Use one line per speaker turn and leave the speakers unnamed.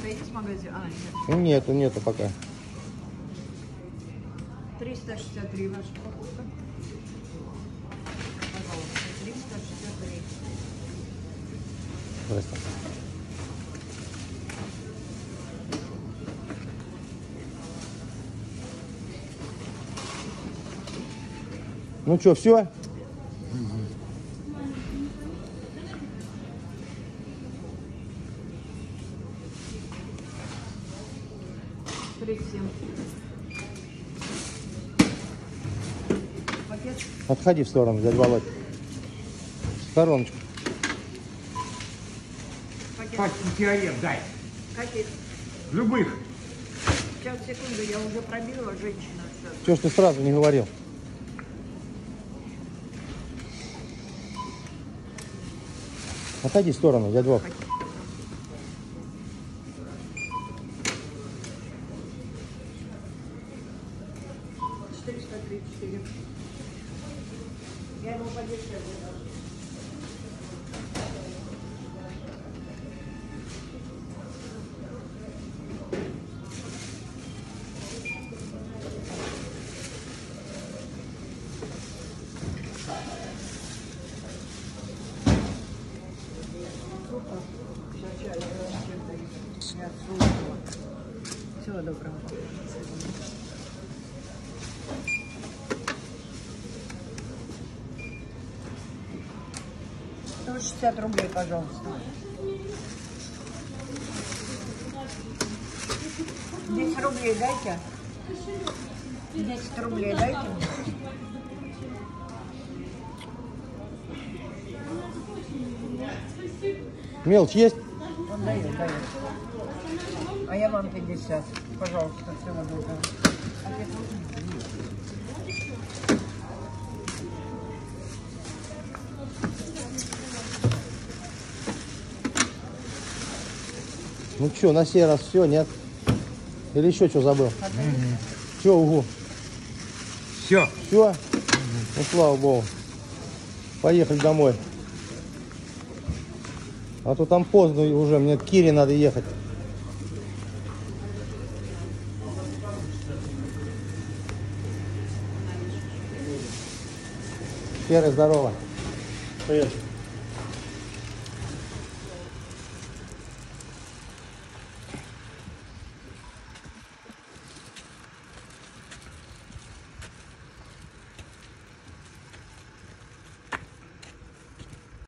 есть магазин? А, нет.
Ну, нету пока.
363 ваша покупка. Пожалуйста, 363.
Здрасте. Ну что, все?
Пакет.
Отходи в сторону, дядя Володь. В стороночку.
Пакет.
Теорем дай.
Каких?
Любых.
Сейчас, секунду, я уже пробила женщину.
Чего ж ты сразу не говорил? Отойди в сторону, дядя Вов.
Я ему поддерживаю. Всего доброго. 160 рублей, пожалуйста. 10 рублей дайте. 10 рублей дайте.
Мелочь есть?
Он дает. А я вам 50. Пожалуйста, всего доброго.
Ну что, на сей раз все, нет? Или еще что забыл? Все, угу.
Все.
Все? Ну, слава богу. Поехали домой. А то там поздно уже, мне к Кире надо ехать. Серый, здорово.
Привет.